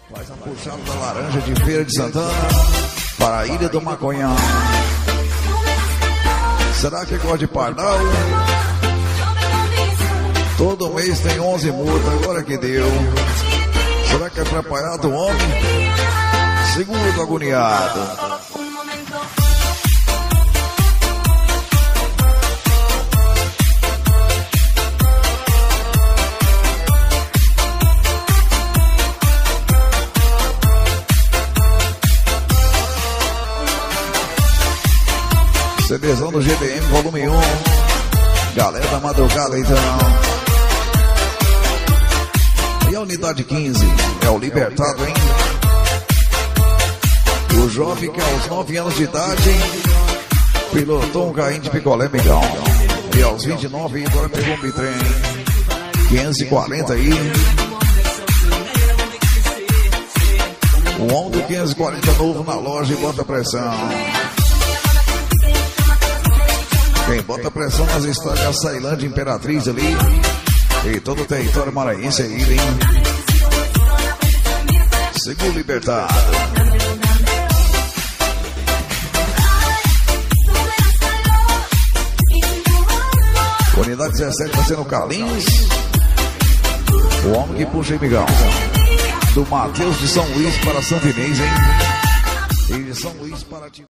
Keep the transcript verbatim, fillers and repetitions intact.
Faz a puxada da laranja de Feira de Santana para a Ilha do Maconhão. Será que gosta de pardal? Todo mês tem onze multas, agora que deu. Será que é atrapalhado o homem? Segundo agoniado. CDzão do G B M, volume um. Galera da madrugada, então. E a unidade quinze é o Libertado, hein? O jovem que aos nove anos de idade pilotou um carrinho de picolé, migão. E aos vinte e nove agora pegou um bitrem. quinhentos e quarenta aí. O homem do quinhentos e quarenta novo na loja e bota pressão. Quem bota pressão nas estradas Sailândia Imperatriz ali. E todo o território maranhense aí, hein? Segundo Libertado. Unidade dezessete vai ser no Carlinhos. O homem que puxa em migão. Do Matheus de São Luís para Santo Inês, hein? E de São Luís para...